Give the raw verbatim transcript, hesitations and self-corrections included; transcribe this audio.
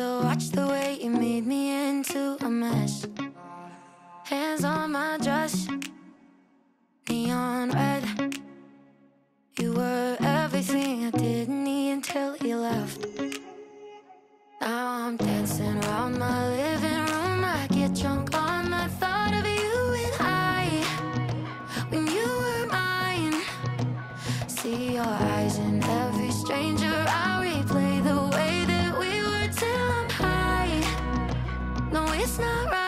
to watch the way you made me into a mess. Hands on my dress, neon red. You were everything I didn't need until you left. Now I'm dancing around my living room. I get drunk on the thought of you and I, when you were mine. See your eyes in every stranger. I replay the way that we were till I'm high. No, it's not right.